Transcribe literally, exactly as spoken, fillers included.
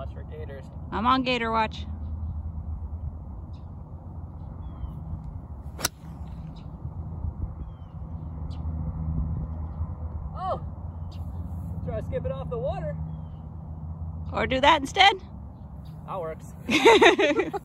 Watch for gators. I'm on gator watch. Oh! Try to skip it off the water. Or do that instead. That works.